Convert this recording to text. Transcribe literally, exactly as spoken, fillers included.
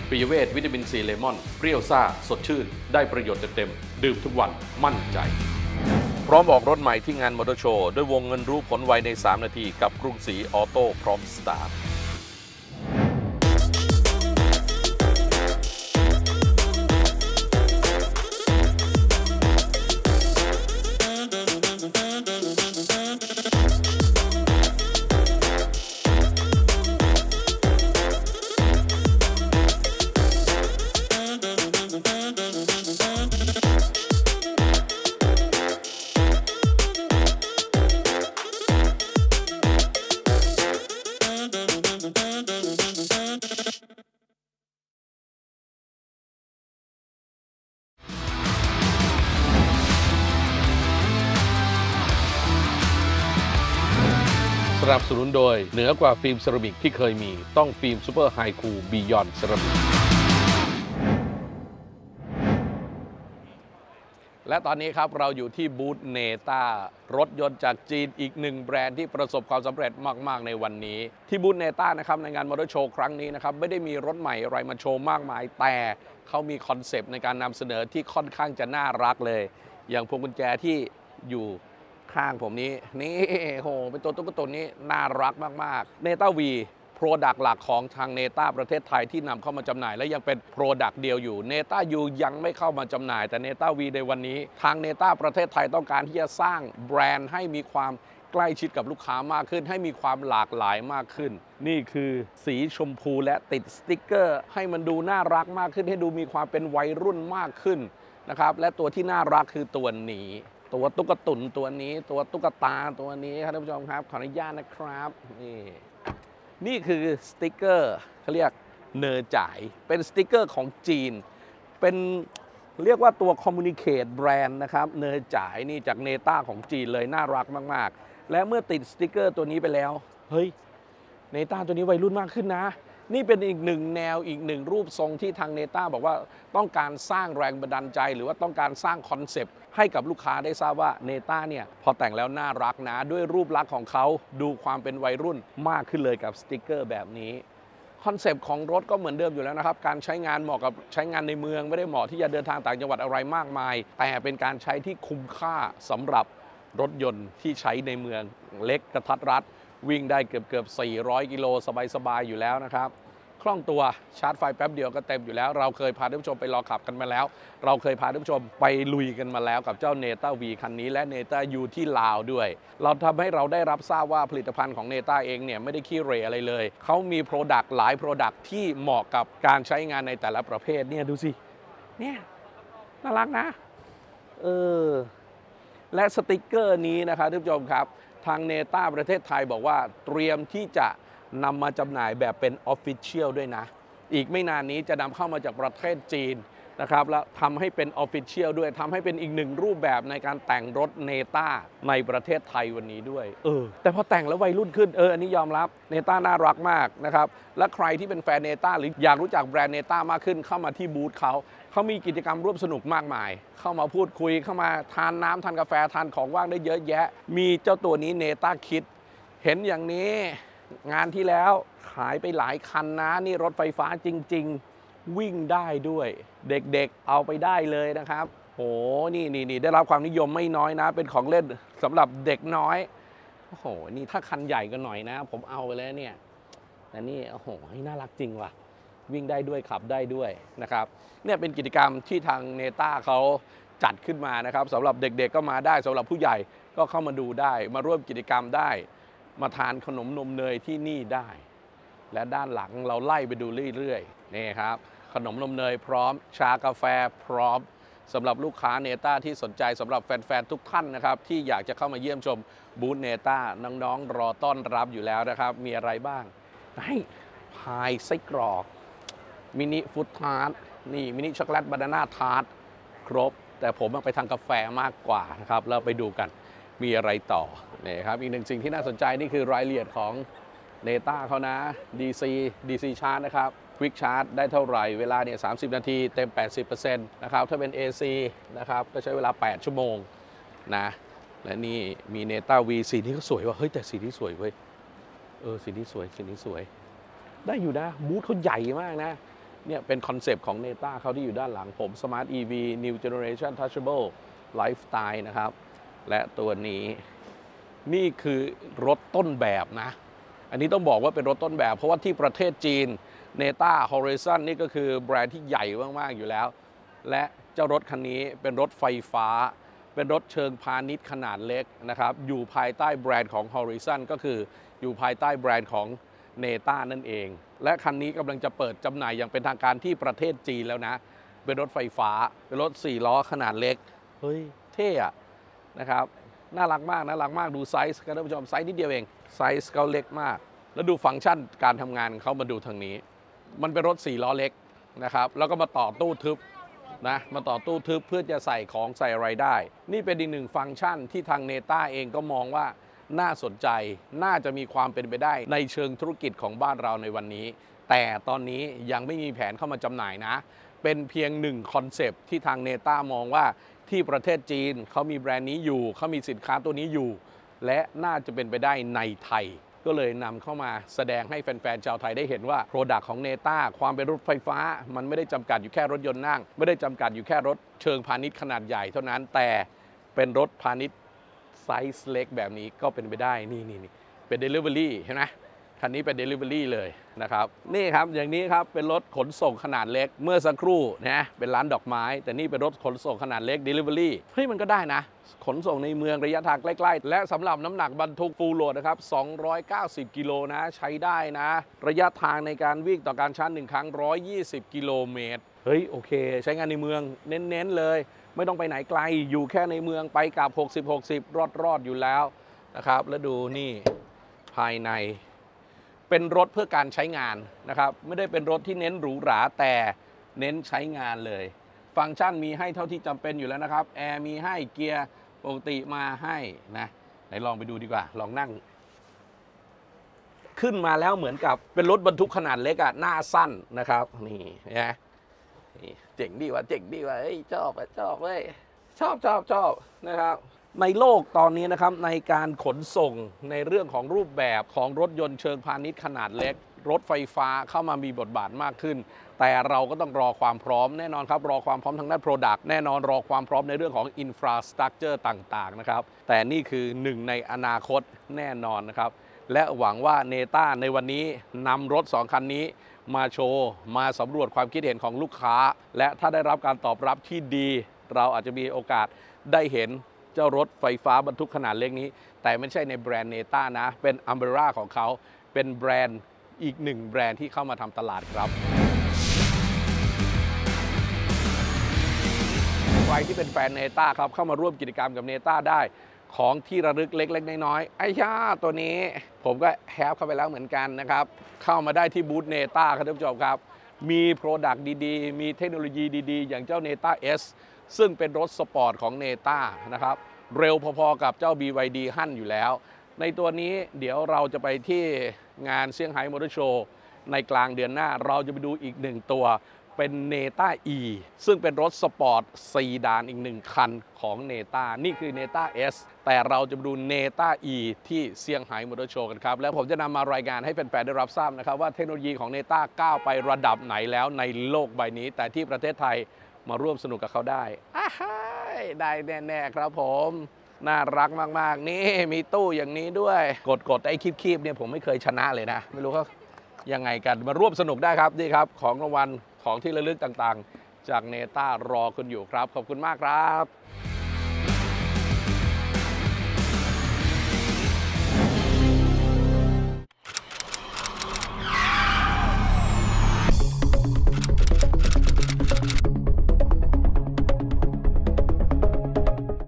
ปิยเวทวิตามินซีเลมอนเปรี้ยวซ่าสดชื่นได้ประโยชน์เต็มๆดื่มทุกวันมั่นใจพร้อมออกรถใหม่ที่งานมอเตอร์โชว์ด้วยวงเงินรู้ผลไวในสามนาทีกับกรุงศรีออโต้พร้อมสตาร์ทสนับสนุนโดยเหนือกว่าฟิล์มเซรามิกที่เคยมีต้องฟิล์มซูเปอร์ไฮคูลบียอนเซรามิกและตอนนี้ครับเราอยู่ที่บูธเนต้ารถยนต์จากจีนอีกหนึ่งแบรนด์ที่ประสบความสำเร็จมากๆในวันนี้ที่บูธเนต้านะครับในงานมอเตอร์โชว์ครั้งนี้นะครับไม่ได้มีรถใหม่อะไรมาโชว์มากมายแต่เขามีคอนเซปต์ในการนำเสนอที่ค่อนข้างจะน่ารักเลยอย่างพวงกุญแจที่อยู่ข้างผมนี้นี่โหเป็นตัวตุ๊กตานี้น่ารักมากๆ เนต้า วี โปรดักต์หลักของทางเนต้าประเทศไทยที่นำเข้ามาจำหน่ายและยังเป็นโปรดักต์เดียวอยู่เนต้า ยู ยังไม่เข้ามาจำหน่ายแต่เนต้า วี ในวันนี้ทางเนต้าประเทศไทยต้องการที่จะสร้างแบรนด์ให้มีความใกล้ชิดกับลูกค้ามากขึ้นให้มีความหลากหลายมากขึ้นนี่คือสีชมพูและติดสติ๊กเกอร์ให้มันดูน่ารักมากขึ้นให้ดูมีความเป็นวัยรุ่นมากขึ้นนะครับและตัวที่น่ารักคือตัวนี้ตัวตุ๊กตุ่นตัวนี้ตัวตุ๊กตาตัวนี้ครับท่านผู้ชมครับขออนุญาตนะครับนี่นี่คือสติ๊กเกอร์เขาเรียกเนอจ่ายเป็นสติ๊กเกอร์ของจีนเป็นเรียกว่าตัวคอมมูนิเคตแบรนด์นะครับเนอจ่ายนี่จากเนต้าของจีนเลยน่ารักมากๆและเมื่อติดสติ๊กเกอร์ตัวนี้ไปแล้วเฮ้ยเนต้าตัวนี้วัยรุ่นมากขึ้นนะนี่เป็นอีกหนึ่งแนวอีกหนึ่งรูปทรงที่ทางเนต้าบอกว่าต้องการสร้างแรงบันดาลใจหรือว่าต้องการสร้างคอนเซปต์ให้กับลูกค้าได้ทราบว่าเนต้าเนี่ยพอแต่งแล้วน่ารักนะด้วยรูปลักษณ์ของเขาดูความเป็นวัยรุ่นมากขึ้นเลยกับสติ๊กเกอร์แบบนี้คอนเซปต์ของรถก็เหมือนเดิมอยู่แล้วนะครับการใช้งานเหมาะกับใช้งานในเมืองไม่ได้เหมาะที่จะเดินทางต่างจังหวัดอะไรมากมายแต่เป็นการใช้ที่คุ้มค่าสำหรับรถยนต์ที่ใช้ในเมืองเล็กกระทัดรัดวิ่งได้เกือบเกือบสี่ร้อยกิโลสบายๆอยู่แล้วนะครับคล่องตัวชาร์จไฟแป๊บเดียวก็เต็มอยู่แล้วเราเคยพาท่านผู้ชมไปลองขับกันมาแล้วเราเคยพาท่านผู้ชมไปลุยกันมาแล้วกับเจ้าเนต้า วี คันนี้และเนต้า ยู ที่ลาวด้วยเราทำให้เราได้รับทราบว่าผลิตภัณฑ์ของเนต้าเองเนี่ยไม่ได้ขี้เหร่อะไรเลยเขามีโปรดักต์หลายโปรดักต์ที่เหมาะกับการใช้งานในแต่ละประเภทเนี่ยดูสิเนี่ยน่ารักนะเออและสติกเกอร์นี้นะครับท่านผู้ชมครับทางเนต้าประเทศไทยบอกว่าเตรียมที่จะนำมาจำหน่ายแบบเป็น Official ด้วยนะอีกไม่นานนี้จะนำเข้ามาจากประเทศจีนนะครับแล้วทำให้เป็น Official ด้วยทำให้เป็นอีกหนึ่งรูปแบบในการแต่งรถเนต้าในประเทศไทยวันนี้ด้วยเออแต่พอแต่งแล้ววัยรุ่นขึ้นเอออันนี้ยอมรับเนต้าน่ารักมากนะครับและใครที่เป็นแฟนเนต้าหรืออยากรู้จักแบรนด์เนต้ามากขึ้นเข้ามาที่บูธเขาเขามีกิจกรรมร่วมสนุกมากมายเข้ามาพูดคุยเข้ามาทานน้ำทานกาแฟทานของว่างได้เยอะแยะมีเจ้าตัวนี้เนต้าคิดเห็นอย่างนี้งานที่แล้วขายไปหลายคันนะนี่รถไฟฟ้าจริงๆวิ่งได้ด้วยเด็กๆเอาไปได้เลยนะครับโหนี่นี่นี่ได้รับความนิยมไม่น้อยนะเป็นของเล่นสำหรับเด็กน้อยโอ้โหนี่ถ้าคันใหญ่กันหน่อยนะผมเอาไปแล้วเนี่ยแต่นี่โอ้โหน่ารักจริงว่ะวิ่งได้ด้วยขับได้ด้วยนะครับเนี่ยเป็นกิจกรรมที่ทางเนต้าเขาจัดขึ้นมานะครับสำหรับเด็กๆก็มาได้สำหรับผู้ใหญ่ก็เข้ามาดูได้มาร่วมกิจกรรมได้มาทานขนมนมเนยที่นี่ได้และด้านหลังเราไล่ไปดูเรื่อยๆนี่ครับขนมนมเนยพร้อมชากาแฟพร้อมสำหรับลูกค้าเนต้าที่สนใจสำหรับแฟนๆทุกท่านนะครับที่อยากจะเข้ามาเยี่ยมชมบูธเนต้าน้องๆรอต้อนรับอยู่แล้วนะครับมีอะไรบ้างให้พายไส้กรอกมินิฟุตทาร์ตนี่มินิช็อกโกแลตบานาน่าทาร์ตครบแต่ผมไปทางกาแฟมากกว่านะครับเราไปดูกันมีอะไรต่อนี่ครับอีกหนึ่งสิ่งที่น่าสนใจนี่คือรายละเอียดของเนต้าเขานะ ดี ซี ดี ซี Charge นะครับ Quick Charge ได้เท่าไหร่เวลาเนี่ยสามสิบนาทีเต็ม แปดสิบเปอร์เซ็นต์ นะครับถ้าเป็น เอ ซี นะครับก็ใช้เวลาแปดชั่วโมงนะและนี่มีเนต้า วี สีนี้ก็สวยว่ะเฮ้ยแต่สีนี้สวยเว้ยเออสีนี้สวยสีนี้สวยได้อยู่นะบูธเขาใหญ่มากนะเนี่ยเป็นคอนเซปต์ของ เนต้า เขาที่อยู่ด้านหลังผม Smart อี วี New Generation Touchable Lifestyle นะครับและตัวนี้นี่คือรถต้นแบบนะอันนี้ต้องบอกว่าเป็นรถต้นแบบเพราะว่าที่ประเทศจีน เนต้า Horizon นี่ก็คือแบรนด์ที่ใหญ่มากๆอยู่แล้วและเจ้ารถคันนี้เป็นรถไฟฟ้าเป็นรถเชิงพาณิชย์ขนาดเล็กนะครับอยู่ภายใต้แบรนด์ของ Horizon ก็คืออยู่ภายใต้แบรนด์ของ เนต้า นั่นเองและคันนี้กำลังจะเปิดจำหน่ายอย่างเป็นทางการที่ประเทศจีนแล้วนะเป็นรถไฟฟ้าเป็นรถสี่ล้อขนาดเล็กเฮ้ยเท่อะนะครับน่ารักมากน่ารักมากดูไซส์กันท่านผู้ชมไซส์นิดเดียวเองไซส์เขาเล็กมากแล้วดูฟังก์ชันการทำงานเขามาดูทางนี้มันเป็นรถสี่ล้อเล็กนะครับแล้วก็มาต่อตู้ทึบนะมาต่อตู้ทึบเพื่อจะใส่ของใส่อะไรได้นี่เป็นอีกหนึ่งฟังก์ชันที่ทาง เนต้า เองก็มองว่าน่าสนใจน่าจะมีความเป็นไปได้ในเชิงธุรกิจของบ้านเราในวันนี้แต่ตอนนี้ยังไม่มีแผนเข้ามาจำหน่ายนะเป็นเพียงหนึ่งคอนเซปต์ที่ทาง เนต้า มองว่าที่ประเทศจีนเขามีแบรนด์นี้อยู่เขามีสินค้าตัวนี้อยู่และน่าจะเป็นไปได้ในไทยก็เลยนำเข้ามาแสดงให้แฟนๆชาวไทยได้เห็นว่า Product ของ เนต้า ความเป็นรถไฟฟ้ามันไม่ได้จำกัดอยู่แค่รถยนต์นั่งไม่ได้จำกัดอยู่แค่รถเชิงพาณิชย์ขนาดใหญ่เท่านั้นแต่เป็นรถพาณิชย์ไซส์เล็กแบบนี้ก็เป็นไปได้นี่นี่นี่เป็น Delivery เห็นไหมคันนี้เป็น Delivery เลยนะครับนี่ครับอย่างนี้ครับเป็นรถขนส่งขนาดเล็กเมื่อสักครู่นะเป็นร้านดอกไม้แต่นี่เป็นรถขนส่งขนาดเล็ก Delivery เฮ้ยมันก็ได้นะขนส่งในเมืองระยะทางใกล้ๆและสำหรับน้ำหนักบรรทุกฟูลโหลดนะครับสองร้อยเก้าสิบกิโลนะใช้ได้นะระยะทางในการวิ่งต่อการชาร์จหนึ่งครั้งหนึ่งร้อยยี่สิบกิโลเมตรเฮ้ยโอเคใช้งานในเมืองเน้นๆเลยไม่ต้องไปไหนไกลอยู่แค่ในเมืองไปกับหกสิบ หกสิบรอดรอดอยู่แล้วนะครับแล้วดูนี่ภายในเป็นรถเพื่อการใช้งานนะครับไม่ได้เป็นรถที่เน้นหรูหราแต่เน้นใช้งานเลยฟังก์ชันมีให้เท่าที่จำเป็นอยู่แล้วนะครับแอร์มีให้เกียร์ปกติมาให้นะไหนลองไปดูดีกว่าลองนั่งขึ้นมาแล้วเหมือนกับเป็นรถบรรทุกขนาดเล็กอะหน้าสั้นนะครับนี่นะเจ๋งดีว่ะเจ๋งดีว่ะเฮ้ยชอบชอบเว้ยชอบชอบชอบนะครับในโลกตอนนี้นะครับในการขนส่งในเรื่องของรูปแบบของรถยนต์เชิงพาณิชย์ขนาดเล็กรถไฟฟ้าเข้ามามีบทบาทมากขึ้นแต่เราก็ต้องรอความพร้อมแน่นอนครับรอความพร้อมทางด้าน Product แน่นอนรอความพร้อมในเรื่องของ Infrastructure ต่างๆนะครับแต่นี่คือหนึ่งในอนาคตแน่นอนนะครับและหวังว่า เนต้า ในวันนี้นำรถสองคันนี้มาโชว์มาสำรวจความคิดเห็นของลูกค้าและถ้าได้รับการตอบรับที่ดีเราอาจจะมีโอกาสได้เห็นเจ้ารถไฟฟ้าบรรทุกขนาดเล็กนี้แต่ไม่ใช่ในแบรนด์ เนต้า นะเป็น Umbrella ของเขาเป็นแบรนด์อีกหนึ่งแบรนด์ที่เข้ามาทำตลาดครับใครที่เป็นแฟน เนต้า ครับเข้ามาร่วมกิจกรรมกับ เนต้า ได้ของที่ระลึกเล็กๆน้อยๆไอ้ย่าตัวนี้ผมก็แฮปเข้าไปแล้วเหมือนกันนะครับเข้ามาได้ที่บูธ เนต้า ครับท่านผู้ชมครับมี Product ดีๆมีเทคโนโลยีดีๆอย่างเจ้า เนต้า เอส ซึ่งเป็นรถสปอร์ตของ เนต้า นะครับเร็วพอๆกับเจ้า บี วาย ดี ฮั่นอยู่แล้วในตัวนี้เดี๋ยวเราจะไปที่งานเซี่ยงไฮ้มอเตอร์โชว์ในกลางเดือนหน้าเราจะไปดูอีกหนึ่งตัวเป็น เนต้า E ซึ่งเป็นรถสปอร์ตซีดานอีกหนึ่งคันของ เนต้า นี่คือ เนต้า เอส แต่เราจะไปดู เนต้า E ที่เซี่ยงไฮ้มอเตอร์โชว์กันครับแล้วผมจะนำมารายงานให้แฟนๆได้รับทราบนะครับว่าเทคโนโลยีของ เนต้า ก้าวไประดับไหนแล้วในโลกใบนี้แต่ที่ประเทศไทยมาร่วมสนุกกับเขาได้ได้แน่ๆครับผมน่ารักมากๆนี่มีตู้อย่างนี้ด้วยกดๆไอ้คีบๆเนี่ยผมไม่เคยชนะเลยนะไม่รู้เขายังไงกันมาร่วมสนุกได้ครับนี่ครับของรางวัลของที่ระลึกต่างๆจาก เนต้า รอคุณอยู่ครับขอบคุณมากครับ